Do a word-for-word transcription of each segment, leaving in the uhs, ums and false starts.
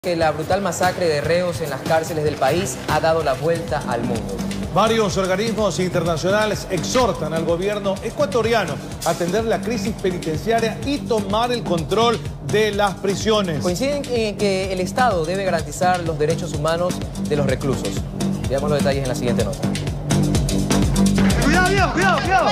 Que la brutal masacre de reos en las cárceles del país ha dado la vuelta al mundo. Varios organismos internacionales exhortan al gobierno ecuatoriano a atender la crisis penitenciaria y tomar el control de las prisiones. Coinciden en que el Estado debe garantizar los derechos humanos de los reclusos. Veamos los detalles en la siguiente nota. Cuidado, Dios, cuidado, cuidado.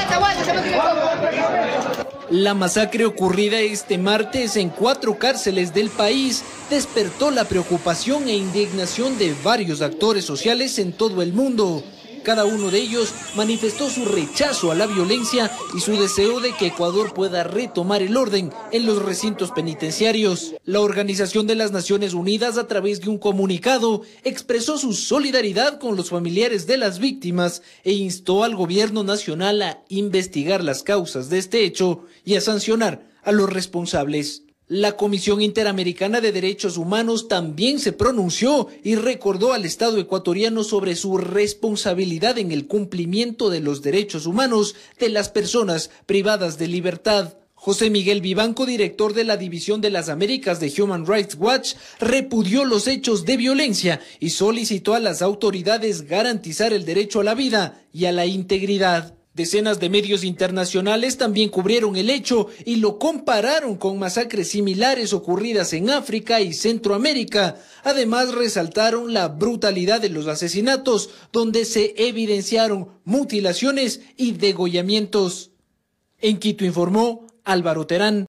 La masacre ocurrida este martes en cuatro cárceles del país despertó la preocupación e indignación de varios actores sociales en todo el mundo. Cada uno de ellos manifestó su rechazo a la violencia y su deseo de que Ecuador pueda retomar el orden en los recintos penitenciarios. La Organización de las Naciones Unidas, a través de un comunicado, expresó su solidaridad con los familiares de las víctimas e instó al gobierno nacional a investigar las causas de este hecho y a sancionar a los responsables. La Comisión Interamericana de Derechos Humanos también se pronunció y recordó al Estado ecuatoriano sobre su responsabilidad en el cumplimiento de los derechos humanos de las personas privadas de libertad. José Miguel Vivanco, director de la División de las Américas de Human Rights Watch, repudió los hechos de violencia y solicitó a las autoridades garantizar el derecho a la vida y a la integridad. Decenas de medios internacionales también cubrieron el hecho y lo compararon con masacres similares ocurridas en África y Centroamérica. Además, resaltaron la brutalidad de los asesinatos, donde se evidenciaron mutilaciones y degollamientos. En Quito informó Álvaro Terán.